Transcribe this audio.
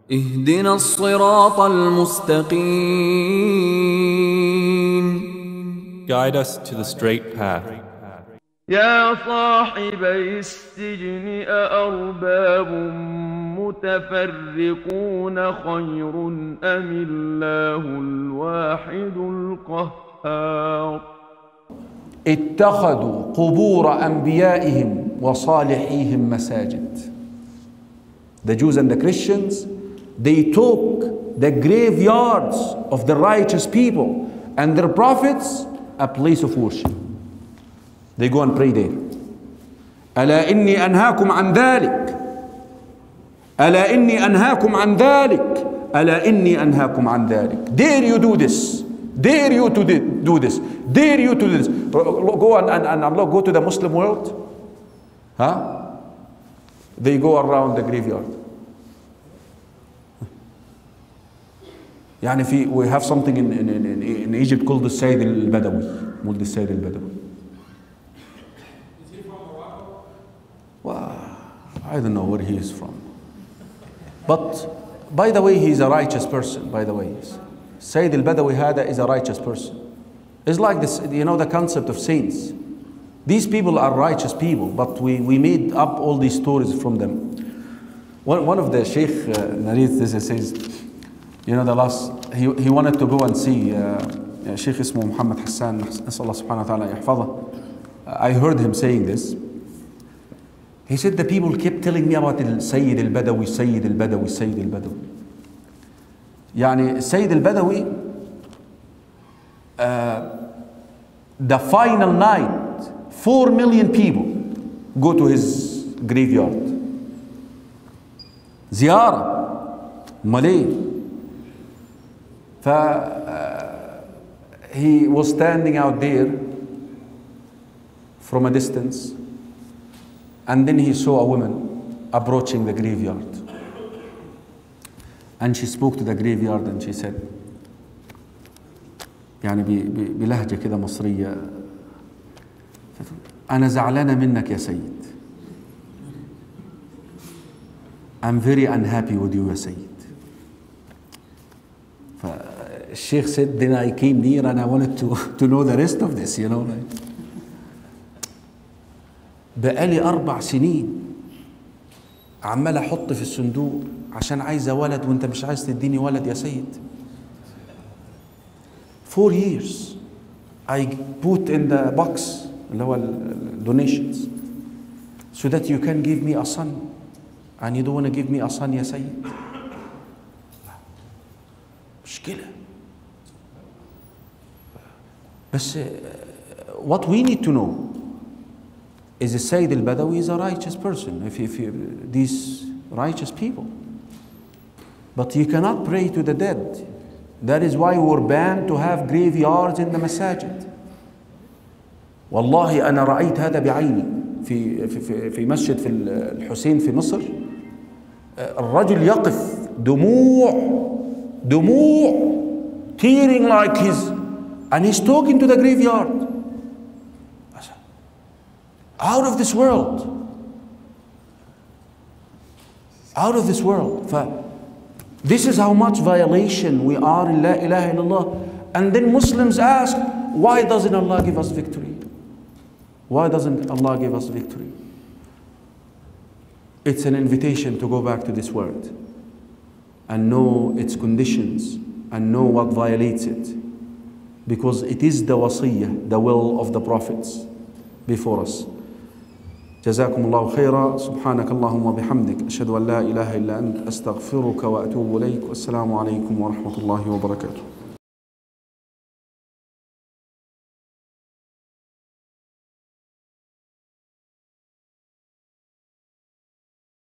اهدنا الصراط المستقيم. Guide us to the straight path. يا صاحبي السجن أأرباب متفرقون خير أم الله الواحد القهار. اتخذوا قبور أنبيائهم وصالحيهم مساجد. The Jews and the Christians, they took the graveyards of the righteous people and their prophets a place of worship. They go and pray there. ألا إني أنهاكم عن ذلك، ألا إني أنهاكم عن ذلك، ألا إني أنهاكم عن ذلك. Dare you do this, dare you to do this, dare you to do this. Go and go to the Muslim world. Huh? They go around the graveyard. يعني we have something in Egypt called the Sayyid al-Badawi. called the Sayyid al-Badawi. Well, I don't know where he is from. But by the way, he's a righteous person, by the way. Sayyid al-Badawi hada is a righteous person. It's like this, you know, the concept of saints. These people are righteous people, but we made up all these stories from them. One of the Sheikh narrates this, says, you know, he wanted to go and see Sheikh اسمه Muhammad Hassan, نسأل الله سبحانه وتعالى يحفظه. I heard him saying this. He said the people kept telling me about Sayyid al-Badawi, Sayyid al-Badawi, Sayyid al-Badawi. يعني Sayyid al-Badawi, the final night, 4 million people go to his graveyard. زيارة مالي. He was standing out there from a distance, and then he saw a woman approaching the graveyard. And she spoke to the graveyard and she said, يعني بلهجة كده مصرية، أنا زعلانة منك يا سيد. I'm very unhappy with you يا سيد. فالشيخ said, then I came near and I wanted to know the rest of this, you know. بقالي 4 سنين عمال أحط في الصندوق عشان عايزة ولد وأنت مش عايز تديني ولد يا سيد. 4 years I put in the box اللي هو donations so that you can give me a son and you don't want to give me a son يا سيد. مشكلة. بس what we need to know is the Sayyid al-Badawi is a righteous person, if these righteous people. But you cannot pray to the dead. That is why we're banned to have graveyards in the masajid. والله أنا رأيت هذا بعيني في مسجد في الحسين في مصر. الرجل يقف دموع tearing like his, and he's talking to the graveyard. Out of this world. Out of this world. This is how much violation we are in La ilaha illallah. And then Muslims ask, why doesn't Allah give us victory? Why doesn't Allah give us victory? It's an invitation to go back to this world and know its conditions and know what violates it. Because it is the wasiyyah, the will of the prophets before us. جزاكم الله خيرا. سبحانك اللهم وبحمدك أشهد أن لا إله إلا أنت أستغفرك وأتوب إليك. والسلام عليكم ورحمة الله وبركاته.